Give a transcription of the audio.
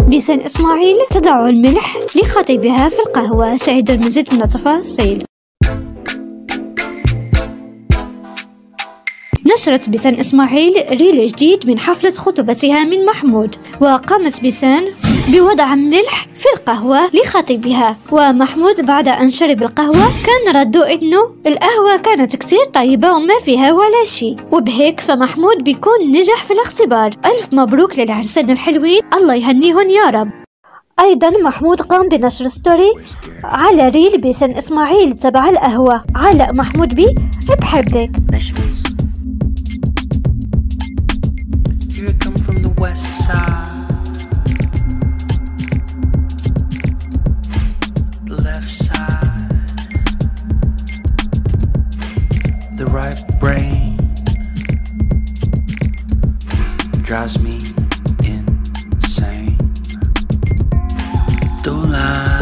بسان إسماعيل تضع الملح لخطيبها في القهوة. سعيد المزيد من التفاصيل. نشرت بسان إسماعيل ريل جديد من حفلة خطوبتها من محمود، وقامت بسان بوضع ملح في القهوة لخطيبها، ومحمود بعد أن شرب القهوة كان رده إنه القهوة كانت كتير طيبة وما فيها ولا شيء، وبهيك فمحمود بيكون نجح في الاختبار. ألف مبروك للعرسان الحلوين، الله يهنيهم يا رب. أيضا محمود قام بنشر ستوري على ريل بسان إسماعيل تبع القهوة. علق محمود بي بحبك. Here come from the west side, the left side, the right brain drives me insane. Don't lie.